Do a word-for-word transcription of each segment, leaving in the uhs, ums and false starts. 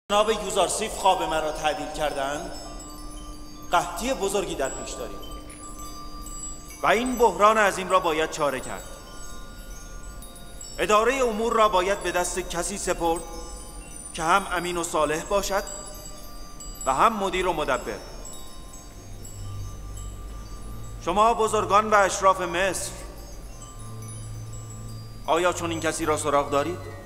جناب یوزارسیف خواب مرا تعبیر کردند. قحطی بزرگی در پیش داریم و این بحران عظیم را باید چاره کرد. اداره امور را باید به دست کسی سپرد که هم امین و صالح باشد و هم مدیر و مدبر. شما بزرگان و اشراف مصر، آیا چون این کسی را سراغ دارید؟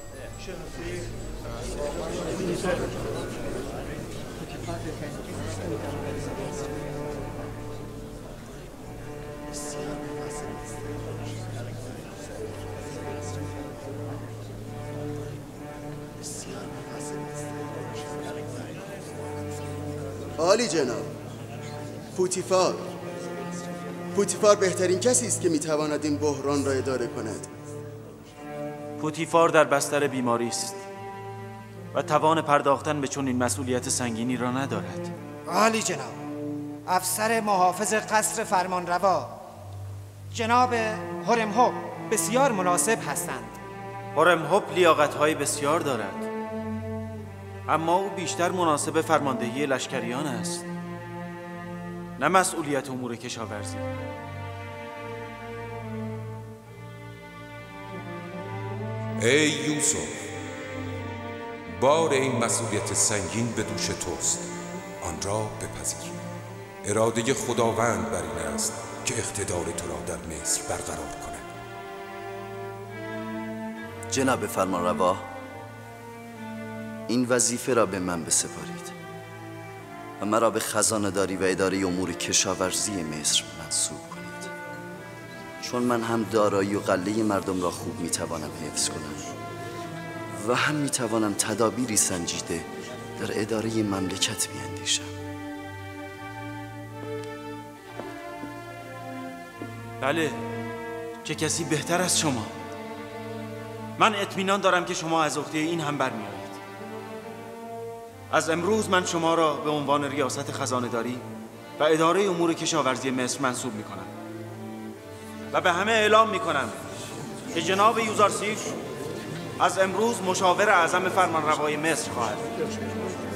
عالی جناب. پوتیفار پوتیفار بهترین کسی است که میتواند این بحران را اداره کند. پوتیفار در بستر بیماری است و توان پرداختن به چنین مسئولیت سنگینی را ندارد. عالی جناب. افسر محافظ قصر فرمانروا جناب هرمهوب بسیار مناسب هستند. هرمهوب لیاقت‌های بسیار دارد، اما او بیشتر مناسب فرماندهی لشکریان است، نه مسئولیت امور کشاورزی. ای یوسف، بار این مسئولیت سنگین به دوش توست، آن را بپذیر. اراده خداوند بر این است که اقتدار تو را در مصر برقرار کند. جناب فرمانروا، این وظیفه را به من بسپارید و مرا به خزانه‌داری و اداره امور کشاورزی مصر منصوب کنید، چون من هم دارایی و غله مردم را خوب میتوانم حفظ کنم و هم میتوانم تدابیری سنجیده در اداره مملکت بیاندیشم. بله، چه کسی بهتر از شما. من اطمینان دارم که شما از عهده این هم برمیآیید. از امروز من شما را به عنوان ریاست خزانه‌داری و اداره امور کشاورزی مصر منصوب می کنم و به همه اعلام می کنم که جناب یوزارسیف از امروز مشاور اعظم فرمانروای مصر خواهد بود.